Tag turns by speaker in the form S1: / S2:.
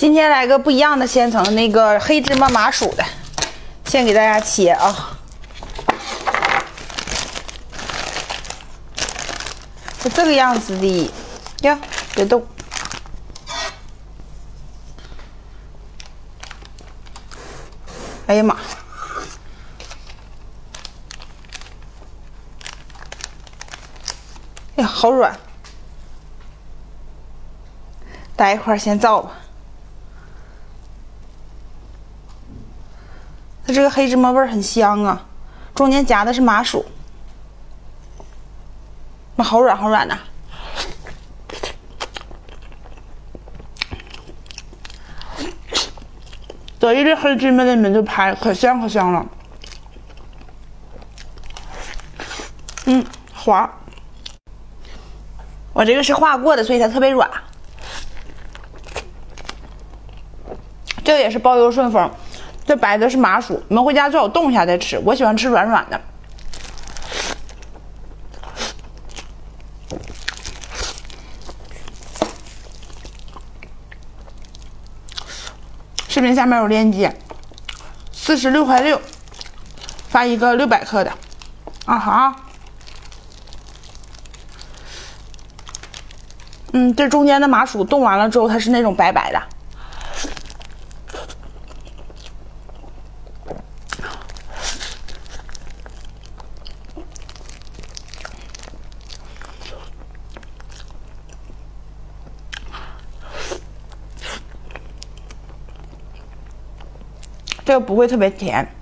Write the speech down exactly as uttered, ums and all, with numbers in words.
S1: 今天来个不一样的千层，那个黑芝麻麻薯的，先给大家切啊，是这个样子的呀，别动。哎呀妈！哎呀，好软。待一会儿先造吧。它这个黑芝麻味儿很香啊，中间夹的是麻薯，那好软好软呐、啊。搁一粒黑芝麻在里面就拍，可香可香了。嗯，滑。我这个是化过的，所以它特别软。这个也是包邮顺丰，这白的是麻薯，你们回家最好冻一下再吃。我喜欢吃软软的。视频下面有链接，四十六块六，发一个六百克的，啊好。嗯，这中间的麻薯冻完了之后，它是那种白白的。这个不会特别甜。